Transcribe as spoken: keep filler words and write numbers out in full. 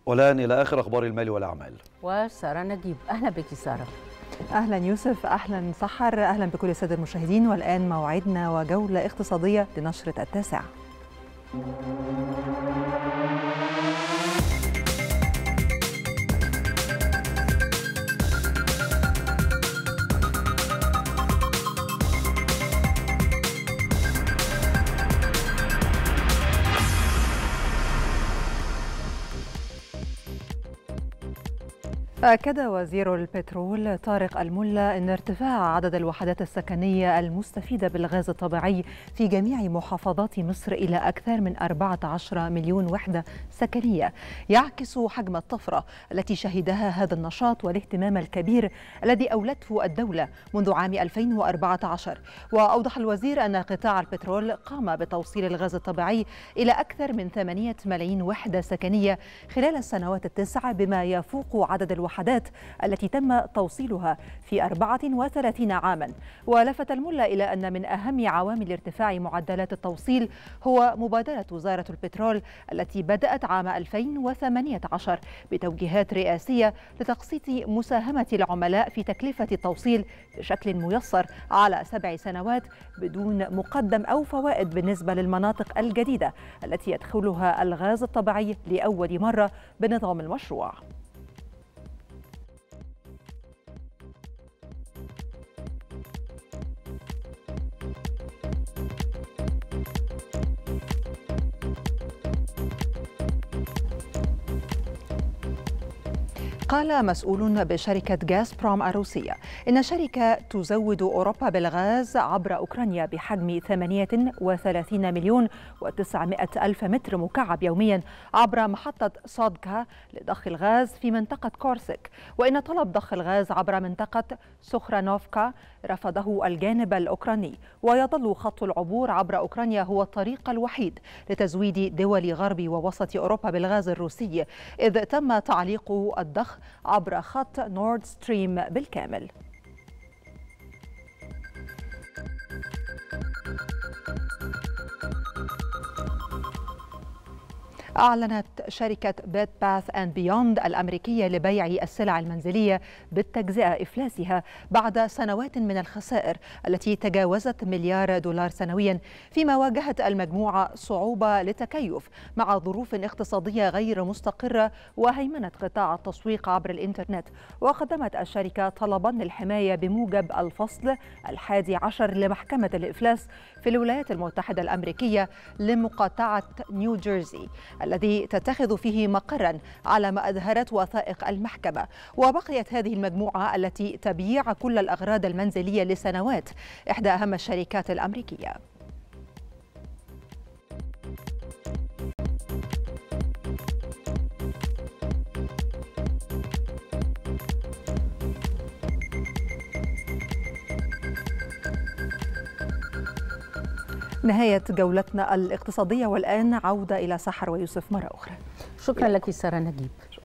والآن إلى آخر أخبار المال والأعمال. وسارة نجيب. أهلا بك سارة. أهلا يوسف، أهلا سحر، أهلا بكل السادة المشاهدين. والآن موعدنا وجولة اقتصادية لنشرة التاسعة. أكد وزير البترول طارق الملا أن ارتفاع عدد الوحدات السكنية المستفيدة بالغاز الطبيعي في جميع محافظات مصر إلى أكثر من أربعة عشر مليون وحدة سكنية يعكس حجم الطفرة التي شهدها هذا النشاط والاهتمام الكبير الذي أولته الدولة منذ عام ألفين وأربعة عشر. وأوضح الوزير أن قطاع البترول قام بتوصيل الغاز الطبيعي إلى أكثر من ثمانية ملايين وحدة سكنية خلال السنوات التسع، بما يفوق عدد الوحدات التي تم توصيلها في أربعة وثلاثين عاما. ولفت الملا إلى أن من أهم عوامل ارتفاع معدلات التوصيل هو مبادرة وزارة البترول التي بدأت عام ألفين وثمانية عشر بتوجيهات رئاسية لتقسيط مساهمة العملاء في تكلفة التوصيل بشكل ميسر على سبع سنوات بدون مقدم أو فوائد بالنسبة للمناطق الجديدة التي يدخلها الغاز الطبيعي لأول مرة بنظام المشروع. قال مسؤول بشركة غاز بروم الروسية إن الشركة تزود أوروبا بالغاز عبر أوكرانيا بحجم ثمانية وثلاثين مليون وتسعمائة ألف متر مكعب يوميا عبر محطة صادكا لضخ الغاز في منطقة كورسك، وإن طلب ضخ الغاز عبر منطقة سوخرانوفكا رفضه الجانب الأوكراني. ويظل خط العبور عبر أوكرانيا هو الطريق الوحيد لتزويد دول غرب ووسط أوروبا بالغاز الروسي، إذ تم تعليق الضخ عبر خط نورد ستريم بالكامل. أعلنت شركة بيد باث أند بيوند الأمريكية لبيع السلع المنزلية بالتجزئة إفلاسها بعد سنوات من الخسائر التي تجاوزت مليار دولار سنويا، فيما واجهت المجموعة صعوبة للتكيف مع ظروف اقتصادية غير مستقرة وهيمنة قطاع التسويق عبر الإنترنت. وقدمت الشركة طلبا للحماية بموجب الفصل الحادي عشر لمحكمة الإفلاس في الولايات المتحدة الأمريكية لمقاطعة نيو جيرسي الذي تتخذ فيه مقرا على ما أظهرت وثائق المحكمة. وبقيت هذه المجموعة التي تبيع كل الأغراض المنزلية لسنوات إحدى أهم الشركات الأمريكية. نهاية جولتنا الاقتصادية، والآن عودة إلى سحر ويوسف مرة أخرى. شكرا لك سارة نجيب.